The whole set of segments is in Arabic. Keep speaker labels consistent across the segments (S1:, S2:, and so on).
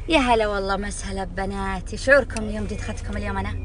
S1: يا هلا والله مسهلا ببناتي، شعوركم يوم جيت اخذتكم اليوم انا؟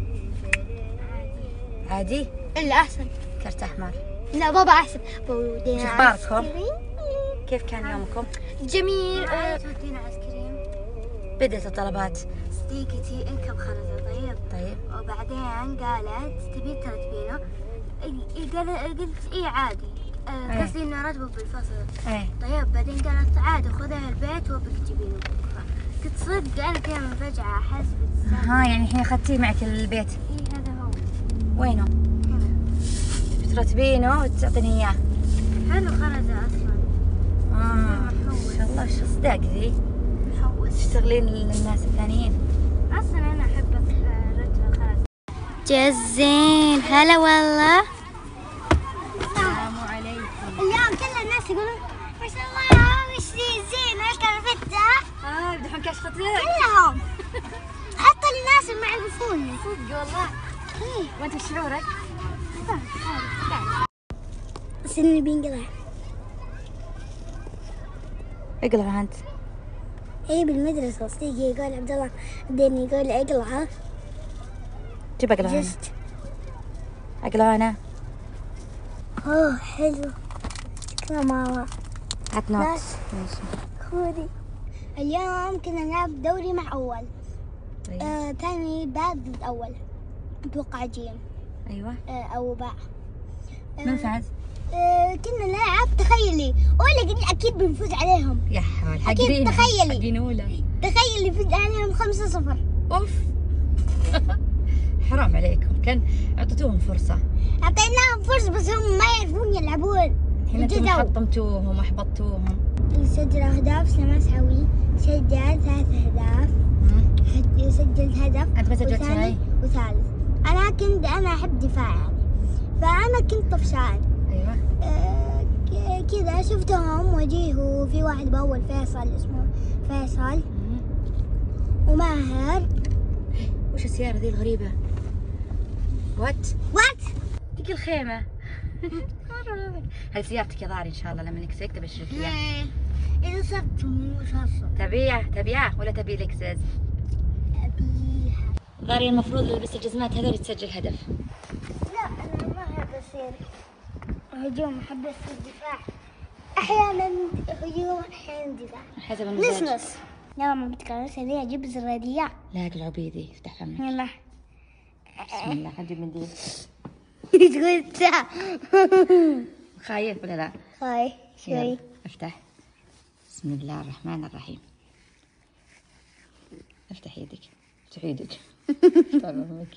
S1: عادي؟
S2: الا احسن.
S1: كرت احمر.
S2: لا بابا احسن.
S1: وش اخباركم؟ كيف كان يومكم؟
S2: جميل.
S3: تودينا ايس كريم.
S1: بدأت الطلبات.
S3: صديقتي انكب خرزة. طيب. وبعدين قالت تبي ترتبينه. قلت اي عادي. قصدي انه راتبه بالفصل. طيب بعدين قالت عادي خذها البيت وابيك تجيبينه بكره. قلت صدق انا كذا من فجأة احس
S1: يعني الحين اخذتيه معك البيت؟
S3: اي هذا هو.
S1: وينه؟
S3: هنا.
S1: بترتبينه وتعطيني اياه؟
S3: حلو خرزة اصلا.
S1: ما شاء الله، شو صداق ذي؟
S3: محوس.
S1: تشتغلين للناس الثانيين؟
S3: اصلا انا احب رتب الخرز.
S2: جزين هلا والله.
S1: السلام عليكم.
S2: اليوم كل الناس يقولون ما شاء الله وش ذي زين الكرفتة.
S1: يمدحون كاش خطير
S2: كلهم حتى الناس اللي ما يعرفوني.
S1: صدق والله. وانت وش شعورك؟
S2: سني بينقلع.
S1: اقلع انت.
S2: اي بالمدرسة صديقي يقول عبد الله الدين يقول اقلع.
S1: جيب اقلع انا.
S2: جست.
S1: اقلع انا.
S2: اوه حلو. شكرا ماما.
S1: هات نوت.
S2: ناس. خذي. اليوم كنا نلعب دوري مع اول.
S1: طيب.
S2: ثاني بعد الاول. اتوقع جيم.
S1: ايوه.
S2: او باع.
S1: من فاز؟
S2: كنا نلعب تخيلي ولا قلت اكيد بنفوز عليهم.
S1: يا حول.
S2: أكيد تخيلي.
S1: حقين اولى.
S2: تخيلي فزنا عليهم 5-0.
S1: اوف. حرام عليكم، كان اعطيتوهم فرصة.
S2: اعطيناهم فرصة بس هم ما يعرفون يلعبون.
S1: الحين انتم حطمتوهم واحبطتوهم.
S2: سجل اهداف سلمان سعوي. سجل 3 أهداف. سجلت هدف.
S1: انت ما سجلت شيء؟
S2: وثالث. انا احب دفاع يعني. فانا كنت طفشان.
S1: ايوه.
S2: كذا شفتهم وجيه وفي واحد باول فيصل اسمه فيصل وماهر.
S1: وش السيارة ذي الغريبة؟ وات؟ ديك الخيمة. هاي سيارتك يا ضاري ان شاء الله لما نكسك تبي تشوف فيها.
S2: إذا صرت مو صرصة.
S1: تبيها ولا تبي لكسس؟
S2: أبيها.
S1: ضاري المفروض لبس الجزمات هذول تسجل هدف.
S2: لا أنا ما أحب أصير هجوم، أحب أصير دفاع. أحيانا هجوم أحيانا دفاع.
S1: حسب المزاج.
S2: نص. يلا ما بتقرر سريع أجيب زرادية.
S1: لا اقلعوا بيدي، افتح فمك.
S2: يلا.
S1: بسم الله. حنجيب منديل.
S2: تقول أنت.
S1: خايف ولا لا؟
S2: هاي شوي.
S1: يلا افتح. بسم الله الرحمن الرحيم. افتح يدك. افتح يدك. افتح فمك.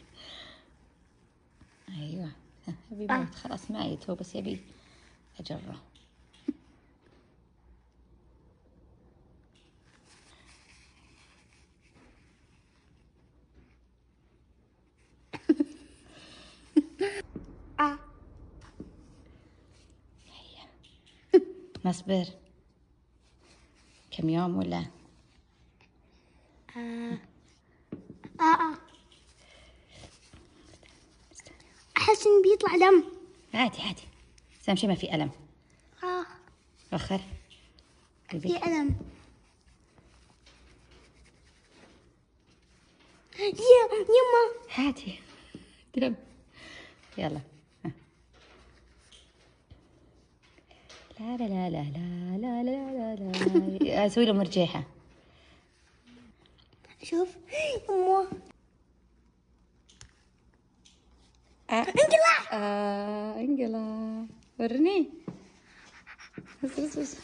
S1: ايوه. ابي موت خلاص، مايت هو بس يبي اجره. نصبر كم يوم ولا؟
S2: أحس إن بيطلع دم.
S1: عادي بس اهم شيء ما في ألم. وخر
S2: في ألم. يما
S1: عادي. دم. يلا. لا لا لا لا لا لا لا لا لا. اسوي له مرجيحة.
S2: شوف يما.
S1: انقلع. ورني. بس.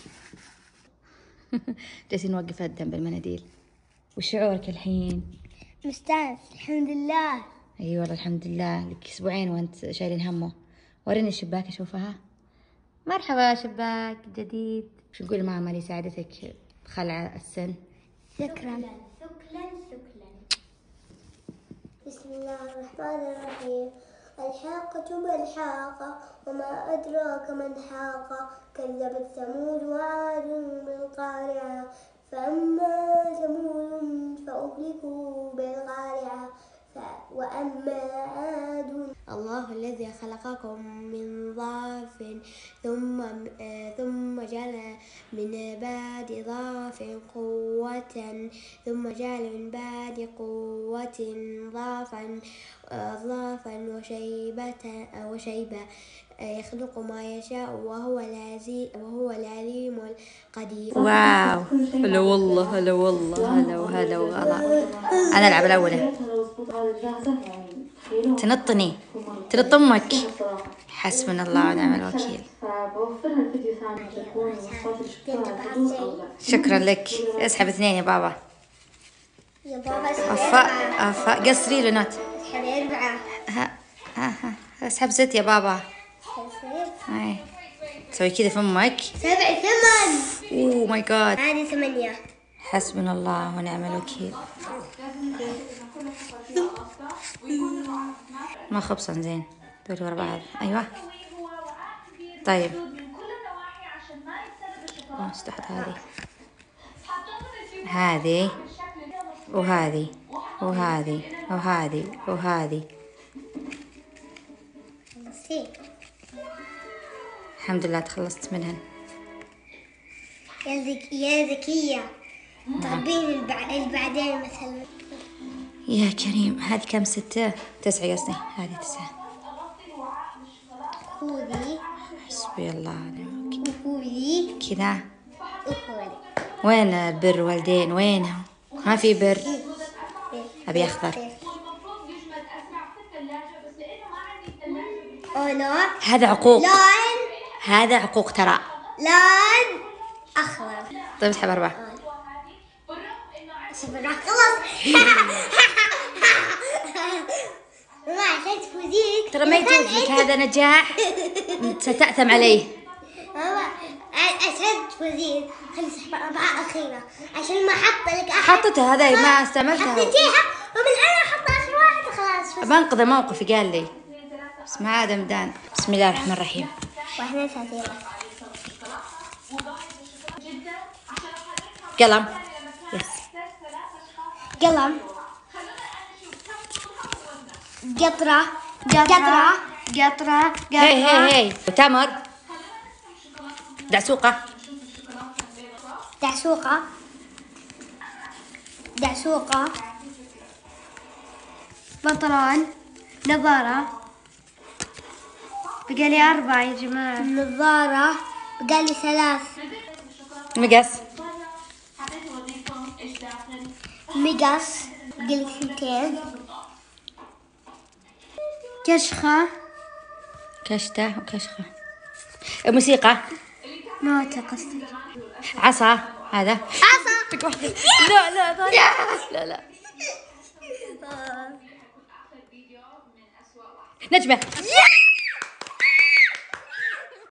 S1: جالسين نوقف الدم بالمناديل. وش شعورك الحين؟
S2: مستانس الحمد لله.
S1: اي والله الحمد لله، لك اسبوعين وانت شايلين همه. وريني الشباك اشوفها. مرحبا شباك جديد. شو نقول ماما اللي ساعدتك بخلع السن؟
S2: شكرا. بسم الله الرحمن الرحيم. الحاقة ما الحاقة وما أدراك ما الحاقة. كذبت ثمود وعاد بالقارعة. فأما ثمود فأهلكوا بالقارعة وأما عاد
S3: الله الذي خلقكم من ضعف ثم جعل من بعد ضعف قوة ثم جعل من بعد قوة ضعفا وشيبة يخلق ما يشاء وهو العليم القدير.
S1: واو، هلا والله، هلا والله، هلا وغلا. أنا ألعب الأولى. تنط أمك. حسبنا الله ونعم الوكيل. شكرا لك. اسحب 2 يا بابا.
S3: يا بابا
S1: أفا قصري له نوت.
S3: اسحبي 4.
S1: ها اسحب 6 يا بابا. هاي تسوي كذا في امك.
S3: 7 8.
S1: اوه ماي جاد.
S3: هذه 8.
S1: حسبنا الله ونعم الوكيل. ما خبصا زين. دوري ورا بعض. ايوه طيب. استحط هذه وهذه الحمد لله تخلصت منهن.
S3: يا ذكية تغبين البعدين مثلا.
S1: يا كريم. هذه كم؟ 6 9 قصدي. هذه 9.
S3: خذي.
S1: حسبي الله ونعم الوكيل.
S3: وخذي
S1: كذا.
S3: وخذي.
S1: وين البر والدين؟ وينه؟ ما في بر. أبي أخضر. هذا عقوق. هذا عقوق ترى.
S3: لون أخضر.
S1: طيب اسحب 4.
S3: خلاص. ما عشان تفوزين.
S1: ترى ما يجوزك هذا نجاح ستأثم عليه.
S3: ماما عشان تفوزين خلي سحب 4 أخيرة عشان ما حط لك أحد.
S1: حطيتها هذا ما استعملتها.
S3: حطيتيها ومن أنا أحط آخر واحد خلاص.
S1: بنقذ موقفي قال لي. بس ما عاد مدان. بسم الله الرحمن الرحيم.
S3: واحنا ثلاثة.
S1: قلم. يس.
S3: قلم. قطرة.
S1: هي تمر. دعسوقة.
S3: بطران. نظارة. بقالي 4 يا جماعة. نظارة بقالي 3.
S1: مقص.
S3: بقالي 2. كشخة.
S1: كشتة وكشخة. موسيقى.
S3: ما تقصد.
S1: عصا. هذا
S3: عصا.
S1: لا نجمة.